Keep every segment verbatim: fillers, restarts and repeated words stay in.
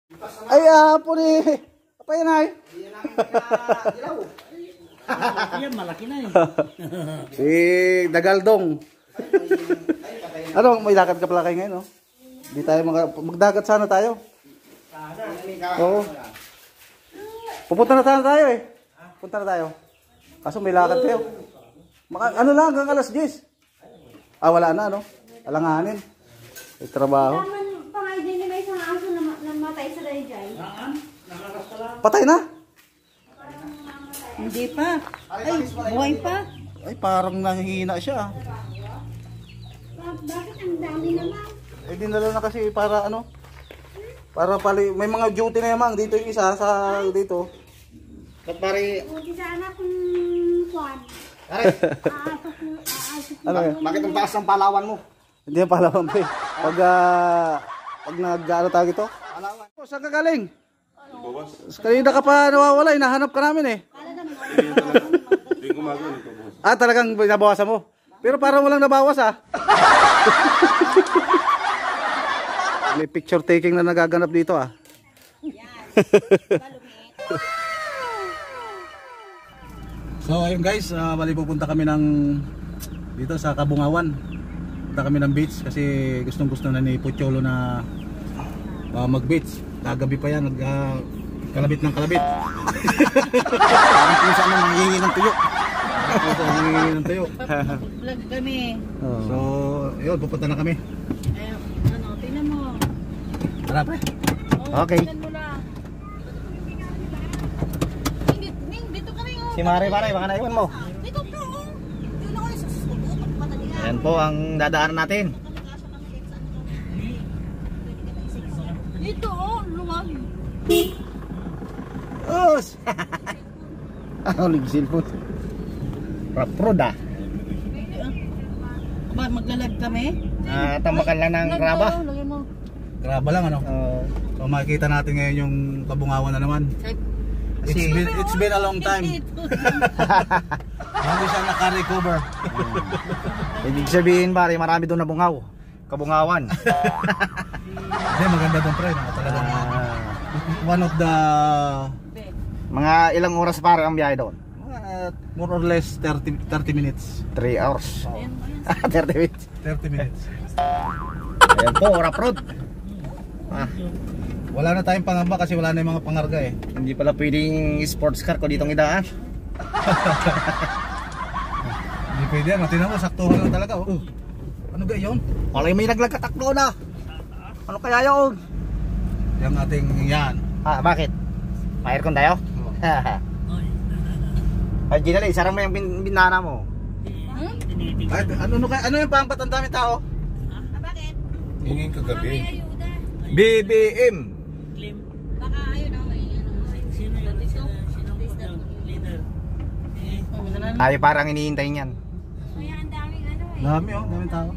Ay, apo ni. Apa yan ay? Yan, malaki na eh. Si Dagaldong. Ano, may lakad ka pala kayo ngayon, no? Di tayo mag magdagat sana tayo. Oo. Pupunta na sana tayo eh. Punta na tayo. Kaso may lakad kayo. Maka, ano lang, hanggang alas diyes. Ah, wala na, no? Alanganin. May trabaho. Pangay din may isang aso na namatay sa dayjay. Patay na? Hindi pa. Ay, buhay pa. Ay, parang nangihina siya. Bakit ang dami naman? Eh, dinala na kasi para ano? Para pali, may mga duty na yamang. Dito yung isa, sa dito. Ba't pare? Buti sana kung kwan. Pare? Ano yan? Bakit ang taas ng palawan mo? Hindi yung palawan pa eh. Pag, uh, pag nag-ano tawag ito? Palawan. Oh, saan ka galing? Kanina ka pa nawawala, hinahanap ka namin eh. Ah, talagang nabawasan mo? Pero parang walang nabawas ah. May picture taking na nagaganap dito ah. So ayun guys, uh, bali pupunta kami ng dito sa Kabungawan. Punta kami ng beach kasi gustong gusto na ni Pocholo na uh, mag beach. Kagabi pa yan, nag uh, kalabit ng kalabit. Parang kung saan na nangihingi ng tuyo. Parang kung saan nangihingi ng tuyo. Vlog kami. Oh. So yun, pupunta na kami. Eh, ano, tingnan mo. Tara pre. Oh, Okay. tingnan mo lang. Ning, dito kami oh. Si Mare, Mare, baka naiwan mo. Dito ka oh. Yun ako yung susugot. Patalihan. Ayan po ang dadaanan natin. Dito oh, luwag. Os! Ano yung cellphone? Raproda. Ba, maglalag kami? Ah, tambakan lang ng kraba. Lagyan mo. Graba lang ano. Uh, So makikita natin ngayon yung Kabungawan na naman. It's been, it's been a long time. Hindi siya naka-recover. ibig sabihin pare, marami doon na bungaw. Kabungawan. Hindi, maganda doon pre. Talagang Ah, one of the mga ilang oras pare ang biyahe doon? uh, more or less thirty, thirty minutes. three hours. thirty minutes. thirty minutes. Ayan po, Raprod. Ah, Wala na tayong pangamba kasi wala na yung mga pangarga eh. hindi pala pwedeng sports car ko ditong idaan. Hindi pwede yan. Tingnan mo, saktuhan lang talaga. Oh. Ano ga yun? Malay may naglagkataklo na. Ano kaya yun? Yung ating yan. Ah, bakit? Ma-aircon tayo? Ay, Ginali, sarang mo yung bin binana mo. Ay, ano, ano, ano yung pangpat ang daming tao? Ah, bakit? Hingin kagabi. May ayuda. B B M. Baka ayun oh, may ano. Sino yung leader? Tayo parang iniintay niyan. Kaya ang daming ano eh. Dami oh, daming tao.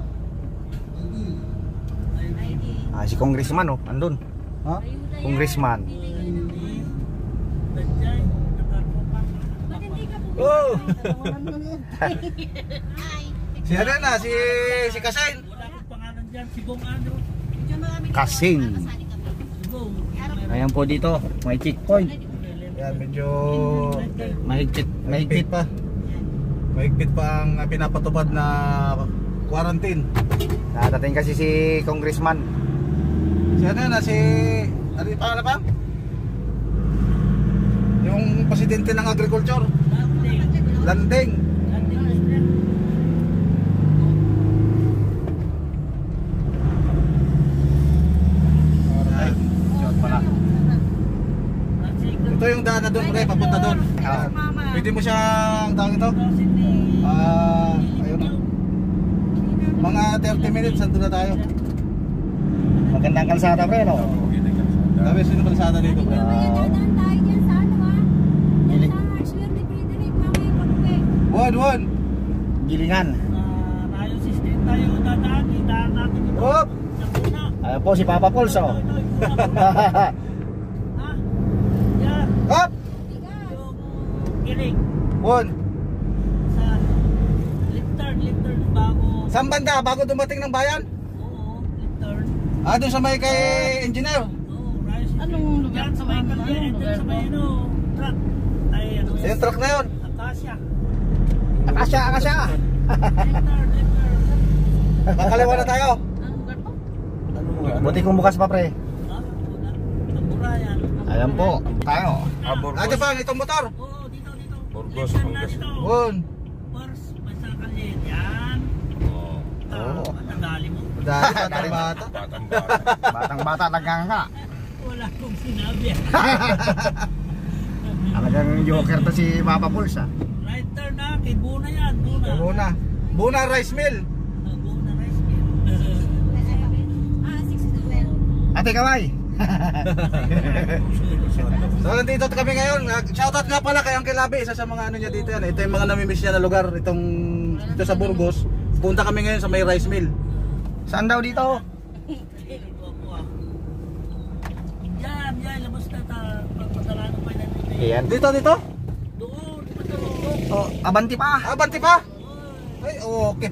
Ah, si Congressman oh, andun. Ha? Congressman. Ba't hindi ka pumunta? Oh! Ay. Si ano na, si, si Kasen. Wala akong pangalan dyan, si Bong Ano. Medyo marami na Kasing. kasali kami. Si Bong. Ayan po dito, may checkpoint. Yan, medyo Mahigpit, mahigpit mahigpit. pa. Mahigpit pa ang pinapatupad na quarantine. Dadating kasi si Congressman. Si ano na, si... Ano yung pangalan pa? Yung presidente ng agriculture. Landing. Alright. Shot pala. Ito yung daan na doon, pre, papunta doon. Ah, Pwede mo siyang tawag ito? Ah, ayun na. Mga thirty minutes, andun na tayo. magandang kalsada pre, no? Sabi, sino kalsada dito, pre? Kaya dadaan tayo dyan sa ano ah. Dyan sa Swerte Frederick, mamaya pagpe. One, one. Gilingan. Tayo system tayo dadaan, idaan natin ito. Hop! Nakuna. Ayan po si Papa Pulso. Ah, yan. Hop! Yung giling One. sa left turn, left turn bago. Saan banda? Bago dumating ng bayan? Oo, left turn. Ah, doon sa may kay engineer. Oo, right Anong lugar sa may kalye? Ito sa may ano, truck. Ay, ano Sa yung truck na yun. Akasya. Akasya, akasya. Lector, lector. Makaliwa na tayo. Anong lugar po? Buti kung bukas pa pre. Ah, wala. Tamburayan. Ayan po, tayo. Ate pa, itong motor. Oo, dito, dito. Burgos, Left hand na Burgos. dito. Bun. First, may sa kalye. Yan. Oo. Ah, nadali mo. Dali, batang bata. Batang bata. Batang bata, nagkanga. Wala kong sinabi. Talagang joker to si Papa Pulse ah. Right turn na, kay Buna yan. Buna. Buna. Buna rice mill. Ah, Buna rice mill. Ah, six to twelve. Ate Kaway. So nandito kami ngayon. Shoutout nga pala kay Uncle Labi, isa sa mga ano niya dito yan. Ito yung mga namimiss niya na lugar itong dito sa Burgos. Punta kami ngayon sa may rice mill. Saan daw dito? Yan, yan, labas na ta. Pagpadalaan pa na dito. Ayan. Dito dito? Doon, doon. Oh, abanti pa. Ah, banti pa. Ay, okay.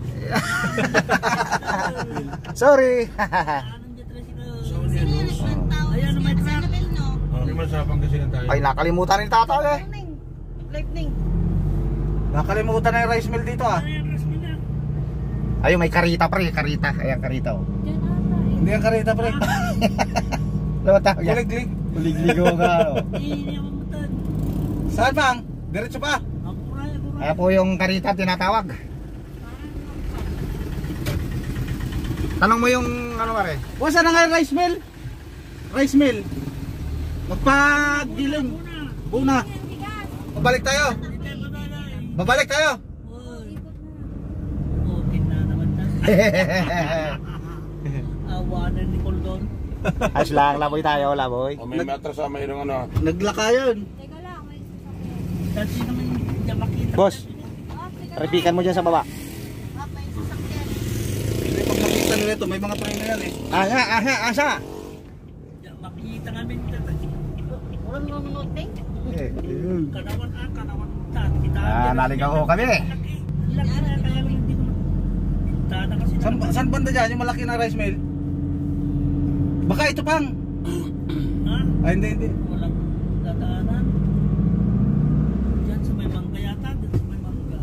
Sorry. Anong dyan tricycle? Ayan, may truck. May masapang kasi na tayo. Ay, nakalimutan ni Tata eh. Lightning. Nakalimutan na yung rice mill dito ah. Ayan, rice mill na. Ayun, may karita pre, karita. Ayan, karita oh. Diyan ata eh. Hindi ang karita pre. Ano tawag yan? Gulig-lig. Buligligo ka. oh. Hindi, mamutan. Saan bang? Diretso pa. Ang kuray, kuray. Kaya po yung karita tinatawag. Tanong mo yung ano pare? O, saan na nga yung rice mill? Rice mill. Magpagdilim. Buna. Babalik tayo. Hindi, babalik. Babalik tayo. Uy. Okay na naman na. Awanan ni Coldon. Ayos lang, laboy tayo, laboy. O may matrasama yung ano. Naglakayon. Teka lang, may sasakyan. Kasi naman hindi makita. Boss, Ah, teka lang. repikan mo dyan sa baba. Ah, may sasakyan. Hindi, pag nakita nila ito, may mga train na yan eh. Aha, aha, asa? Hindi makita namin. Walang nunuting. Eh, yun. Kanawan ah, kanawan. Kita. Ah, naligaw ko kami eh. Laki na kaya hindi ko. Tada kasi. Saan, saan banda dyan? Yung malaki na rice mill? Baka ito pang. Ha? Ay, hindi, hindi. Walang dadaanan. Diyan sa may mangga yata. Diyan sa may mangga.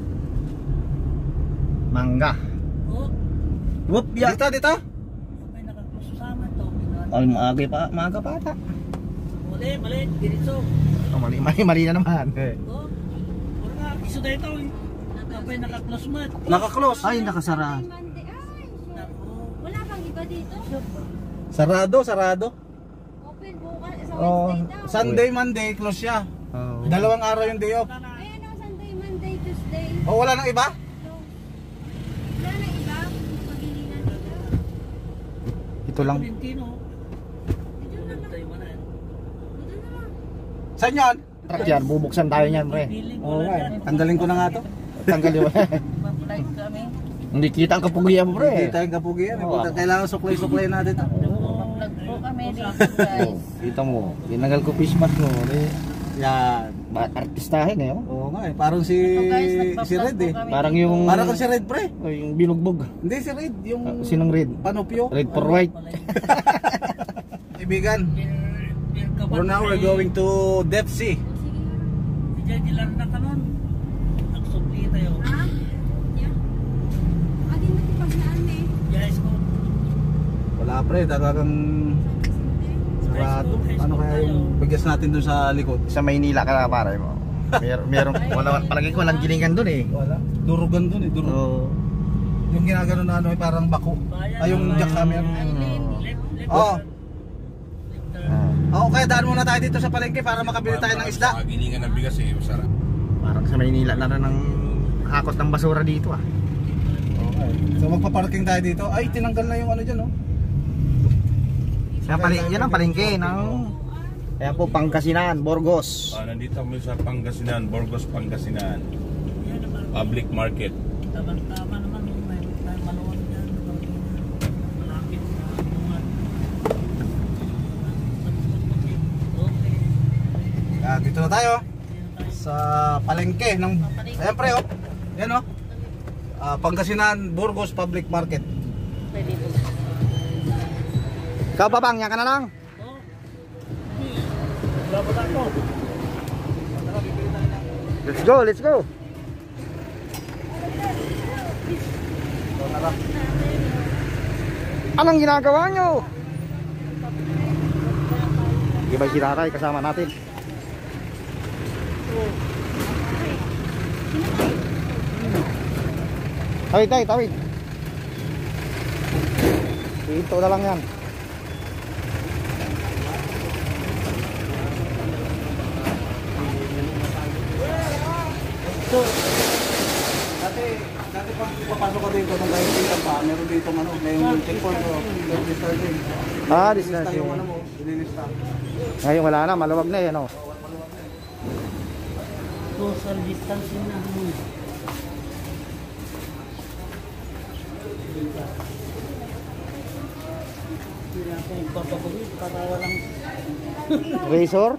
Mangga. Oh, Whoop, ya. Dito, dito. may nakakusama to. Ay, maaga pa, maaga pa ata. Mali, mali. Diretso. Oh, mali, mali, mali na naman. Eh. Oh. Wala nga. Iso na ito. Kapay naka-close mat. Naka-close. Ay, nakasara. Ay, Monday. Ay, Nako. wala pang iba dito. Sarado, sarado. Open bukas sa Oh. Wednesday daw. Sunday, Monday, close siya. Oh. Dalawang araw yung day off. Ayan o, Sunday, Monday, Tuesday. O, wala nang iba? Close. Wala na iba. Pagilinan nila. Ito lang. Valentino. Dito na lang. Tayo mo na. Dito na lang. Saan yan? Truck yan, bubuksan tayo niyan, pre. Feeling ko Oo lang nga yan. eh. Tanggalin ko na nga to. Tanggal yun. Ma-flight kami. Hindi kita ang kapugian mo, Hindi pre. tayong kapugian. eh. Oo. Puta, kailangan suklay-suklay natin to. Mag-vlog po kami dito guys. Kita mo, tinanggal ko face mask mo. Eh. Yan. Ba, artistahin eh. Oh. Oo nga eh. Parang si, Ito guys, si nagpa-vlog Red po eh. kami. Parang yung... Parang kang si Red pre. Oh, yung binugbog. Hindi si Red. Yung Ah, sinong red? Panopyo. Red for white. Kaibigan. Beer ka ba? For now we're going to Depth Sea. Diyan dilar na kanon. Nagsubli tayo. Ha? Yan. Ah, di matipaglaan eh. Guys ko. Wala pre. Talagang sarado. Ano kaya yung bigas natin dun sa likod? Sa Maynila ka na, pare mo. Mer meron, wala, palagi ko walang gilingan dun eh. Wala. Durugan dun eh. Durug. So, Yung ginagano na ano eh, parang bako. Ay yung jackhammer. Oo. Oo, kaya daan muna tayo dito sa palengke para makabili tayo ng isda. Sa gilingan ng bigas eh, masarap. parang sa Maynila na rin ng hakot ng basura dito ah. Okay. So magpa-parking tayo dito. Ay, tinanggal na yung ano dyan, oh. Yan, pali yan ang palengke ng... Kaya po, Pangasinan, Burgos. Ah, nandito kami sa Pangasinan, Burgos, Pangasinan. Public market. Tama naman may may maluwag diyan. Malapit sa bungan. Okay. Ah, dito na tayo. Sa palengke ng... Ayan pre, oh. Ayan, oh. Ah, Pangasinan, Burgos Public Market. Pwede po. Ikaw pa bang, yan ka na lang? Oh. Let's go, let's go. Anong ginagawa nyo? Di ba si Tatay kasama natin? Tawid tayo, tawid. Ito na lang yan. So, dati, dati pag papasok ko dito nung kayo dito pa, meron dito ano, may yung checkpoint ko, yung distancing. Ah, Lista distancing. yung ano mo, ililista. Ngayon wala na, maluwag na eh, ano? Social distancing na. Hindi na ako magpapagawin para walang Razor?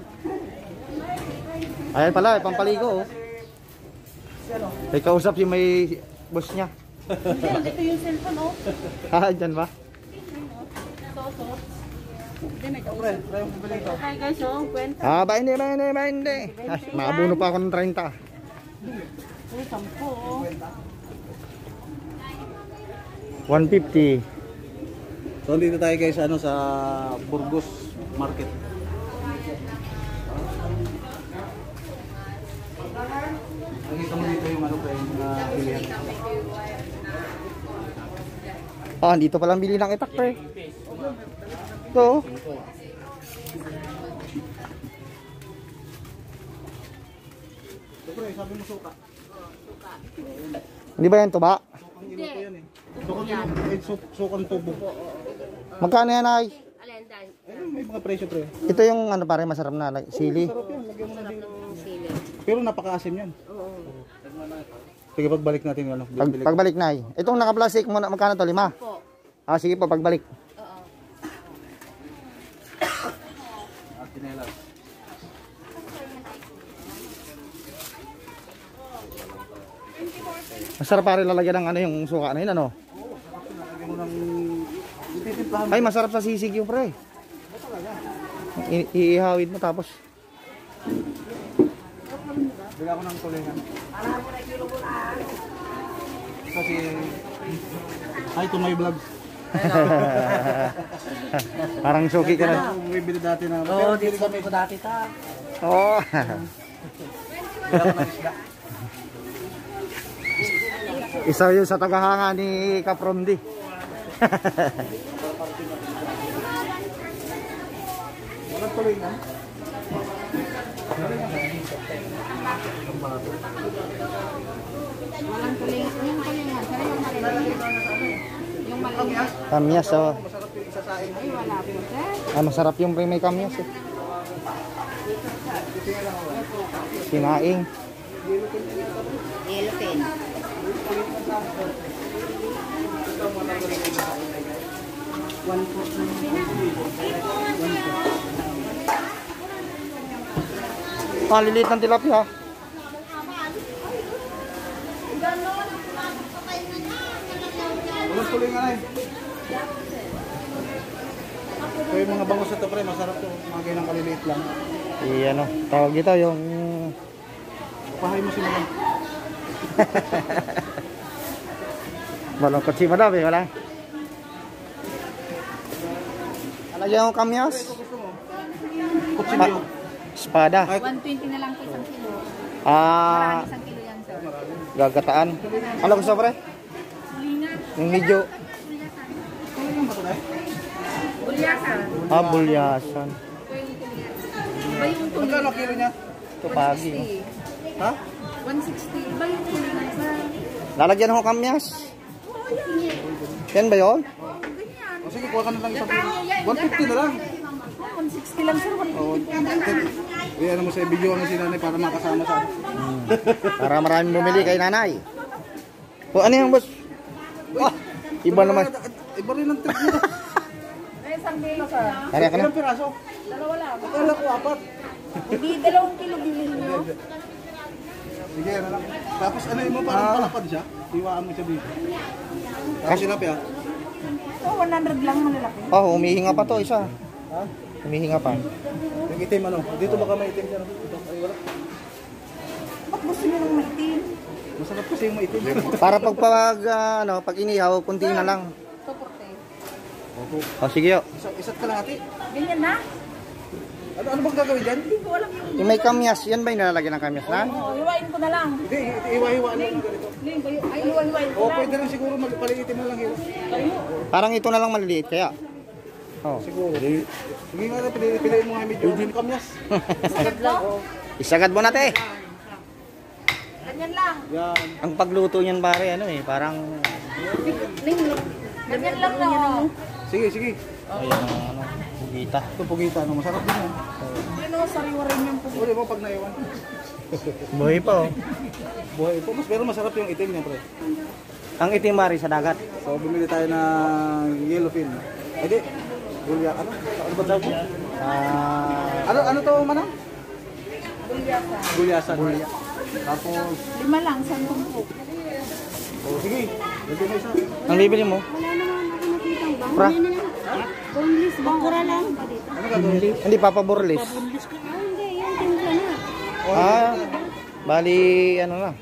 Ayan pala, pampaligo oh. May kausap yung may boss niya. Hindi, ito yung cellphone, oh. Ah, dyan ba? Toto. Hindi, may Pre, pre, yung bibili ito. Hi guys, oh, kwenta. Ah, ba hindi, ba hindi, ba hindi. Ah, maabuno pa ako ng thirty. Uy, sampo, oh. one fifty. So, dito tayo guys, ano, sa Burgos Market. Nakita mo dito yung ano, pre, yung uh, bilihan. Ah, dito palang bili ng itak pre. Ito oh. So, pre, sabi mo suka. Hindi ba yan tuba? Sukang ginuto yan eh. Sukang ginuto, eh, su- sukang tubo. Magkano yan ay? Alendan. Ayun, may mga presyo pre. Ito yung ano pare masarap na like, sili. Sarap yan, lagyan mo na din. Sili. Pero napaka-asim yan. Oo. Sige, pagbalik natin yung ano. Pag, bibili ko. pagbalik na ay. Itong naka-plastic mo na magkano to? Lima? Po. Ah, sige po pagbalik. Oo. At tinelas. Masarap pare lalagyan ng ano yung suka na yun ano? Lagyan mo ng ititimplahan mo. Ay masarap sa sisig yung pre. I- iihawid mo tapos. Bigyan ko ng tulingan. Kasi ay, ito may vlog. Parang suki ka na. Ako bumibili dati na. Oo, dito kami ko dati ta. Oo. Bigyan ko ng isda. Isa yun sa tagahanga ni Kapromdi. Walang tulingan. Walang tuling. Yung tulingan. Sana yung maliliit. Yung maliliit. Kamyas oh. Masarap yung isasain mo. Ay, wala po, sir. Ah, masarap yung pre may kamyas eh. Sinaing. Yellow pen. Maliliit ng tilapia. Walang tulingan ay. So yung mga bangus ito pre, masarap to. Mga ganyan kaliliit lang. Iyan oh. Tawag dito yung Pahay mo si Malang. malungkot si madam eh. Wala. Alagyan yung kamyas. Kutsilyo. Espada. Ay, one twenty na lang po isang kilo. Ah, Marami isang kilo yan, sir. gagataan. Ano gusto pre? Yung medyo tulingan ba ito na? Bulyasan. ah, bulyasan. Iba yung tulingan. Magkano kilo niya? Ito pagi. oh. Ha? one sixty. Iba yung tulingan, sir. Lalagyan ko kamyas. Yan ba yun? O sige, kuha ka na lang isang kilo. one fifty na lang. one sixty lang, sir. O, eh, ano mo sa video mo si nanay para makasama sa Para maraming bumili kay nanay. O ano yung boss? Ah, iba naman. Iba rin ang trip nito. Ay, isang kilo, sir. Kaya ka na. Ilang piraso? Dalawa lang. Akala ko apat. Hindi, dalawang kilo bilhin nyo. Sige, ano lang. Tapos ano mo, parang palapad siya. Iwaan mo siya dito. Tapos sinabi ah. Oh, one hundred lang malalaki. Oh, humihinga pa to isa. Ha? Humihinga pa. Sige, itim ano. Dito baka may itim dyan. Ito, ay wala. Ba't gusto niyo ng maitim? Masarap kasi yung maitim. Para pag pag ah, ano, pag inihaw, kunti na lang. Ito, porte. O sige yo. Isa, isa't ka lang ate. Ganyan na? Ano, ano bang gagawin dyan? Hindi ko alam yung... Yung may kamyas, yan ba yung nilalagyan ng kamyas na? Oo, hiwain ko na lang. Hindi, iwa-hiwa lang ganito. Ling, bayo- ay, hiwa-hiwain ko O lang. pwede rin siguro magpaliitim na lang hiwa. Parang ito na lang maliliit kaya. Oh. Siguro. Sige nga, pili- piliin mo nga medyo kamyas. Sagad lang? Isagad mo natin. Ganyan lang. Yan. Ang pagluto niyan pare ano eh, parang Ling, ganyan lang na. Oh. Sige, sige. ayun ang ano, bugita. Ito pugita, ano, masarap din yan. Ano, sariwa rin yung puso. Uli mo pag naiwan. Buhay pa oh. Buhay po, mas pero masarap yung itim niya, pre. Ang itim mari sa dagat. So, bumili tayo ng yellowfin. Ay, di. Gulya, ano? Ano ba tawag mo? Ah, Ano, ano to, manang? Bulyasan. Gulyasan. Gulya. Tapos, Lima lang, saan po? oh, sige. Dito mo isa. ang bibili mo? Wala naman ako nakitang bang. Pra. Boneless, bangkura lang. Ano gagawin? Hindi papaborlis. Ah, hindi, yan, timpla na. Ah, bali ano na.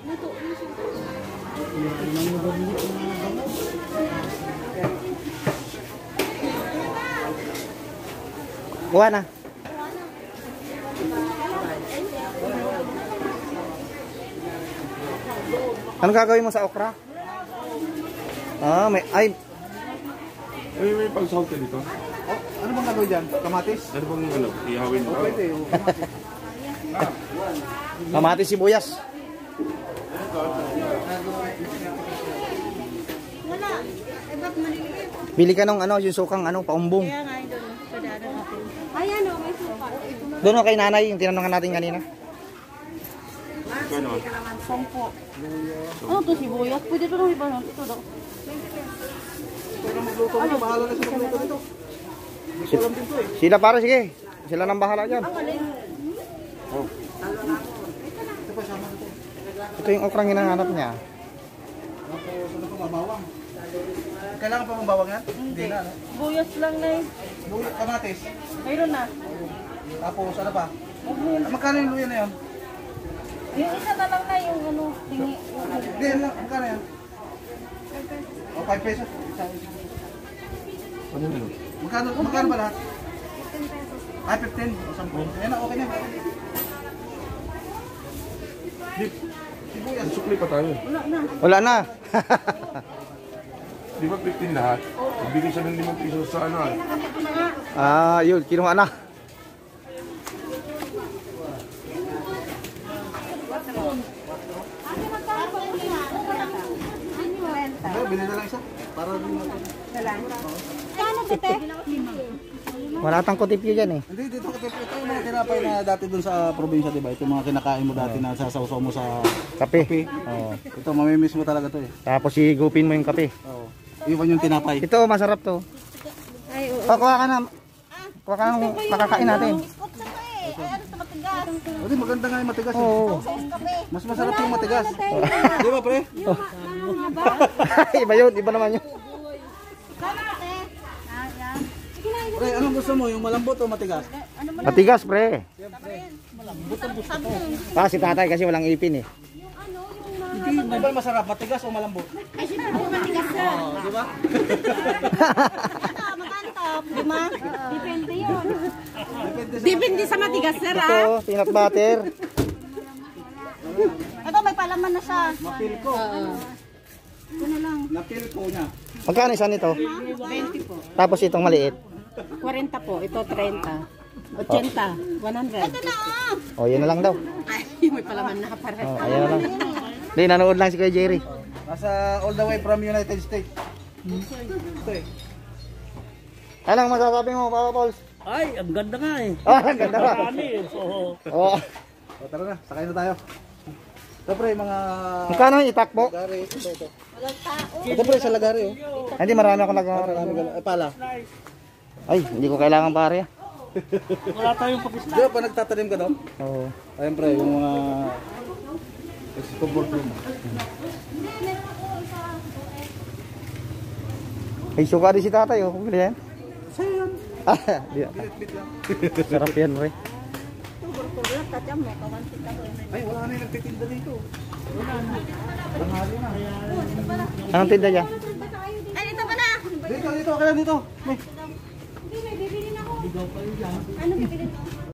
Kuha na. Ano gagawin mo sa okra? Ah, may ay May, may pag-salt ka dito. Oh, ano bang gagawin dyan? Kamatis? Ano bang ano, ihawin mo? Oh, pwede. Oh, kamatis. kamatis sibuyas. Wala. Eh, ba't maliliit? Bili ka ng ano, yung sukang ano, paumbong. Kaya nga, doon. Padaanan natin. Ayan o, may suka. Ito na. Doon o kay nanay, yung tinanongan natin kanina. Ano? Sampo. Ano to, sibuyas? Pwede ito nung iba nun. Ito daw. Ito na magluto mo. Bahala na sa magluto dito. Hindi ko alam din to eh. Sila para sige. Sila nang bahala dyan. Ito pa, sama nito. Ito yung okrang hinahanap niya. Tapos, ano pa, mabawang. Kailangan pa mabawang yan? Hindi na, ano? Sibuyas lang na eh. Luya, kamatis. Mayroon na. Tapos, ano pa? Ah, magkano yung luya na yun? Yung isa na lang na yung ano, tingi. Hindi, yan lang. Magkano yan? O, five pesos. Isa, isa. Ano yun? Magkano, magkano ba lahat? Ay, fifteen. O, ten. Ayan na, okay na. Di, Sibuyas. sukli pa tayo. Wala na. Wala na. Di ba fifteen lahat? Bigay siya ng limang piso sa ano ah. Ah, yun, kinuha na. Pero, bilhin na lang isa. Para din natin. Kano ko, te? Wala tang kutipyo dyan eh. Hindi, dito kasi ito yung mga tinapay na dati dun sa probinsya, di ba? Ito yung mga kinakain mo dati na sasawsaw mo sa Kape. kape. Oo. Ito, mamimiss mo talaga to eh. Tapos higupin mo yung kape. Oo. Iwan yung tinapay. Ito, masarap to. Ay, oo. Oh, kuha ka na. Kuha ka ng makakain natin. Kut na to eh. Ay, ano sa matigas? O di, maganda nga yung matigas. eh. Oo. Sauce kape. Mas masarap yung matigas. Di ba, pre? Iba yun, iba naman yun. Kano, te? Ah, yan. Sige na, Pre, anong gusto mo? Yung malambot o matigas? ano mo Matigas, pre. sabi mo? Ah, si tatay kasi walang ipin eh. Yung ano, yung mga... Hindi, ano ba masarap? Matigas o malambot? Ay, siyempre po matigas na. Oo, di ba? Ano, magkano to? Lima? Depende yun. Depende sa... Depende sa matigas, sir, Ito, peanut butter. Ito, may palaman na siya. Napil ko. Ito na lang. Napil ko niya. Magkano isa nito? twenty po. Tapos itong maliit. forty po. Ito, thirty. eighty. one hundred. Ito na, oh! O, yun na lang daw. Ay, may palaman na para. O, ayan na lang. Hindi, nanood lang si Kuya Jerry. Nasa all the way from United States. Ito eh. Ano lang masasabi mo, Papa Pauls? Ay, ang ganda nga eh. Ah, ang ganda ba? Marami eh. So, Oo. O, tara na, sakay na tayo. Ito pre, mga... Magkano yung itakbo? Lagari, ito, ito. Ito pre, sa lagari oh. Hindi, marami ako nag... Marami ka- Ay, pala. Ay, hindi ko kailangan pare. wala tayong pakisla. Di ba pa nagtatanim ka doon? Oo. Ayun pre, yung mga... Export mo. Ay, suka din si tatay, oh. Bili yan. Sa'yo yan. Ah, di. Bit-bit lang. Sarap yan, pre. Tatya mo, kawansit ako. Ay, wala na yung nagtitinda dito. Wala na. Tanghali na. Anong tinda dyan? Ay, dito pala! Dito, dito, kaya dito. May. Hindi, may bibili na ako. Ano bibili mo?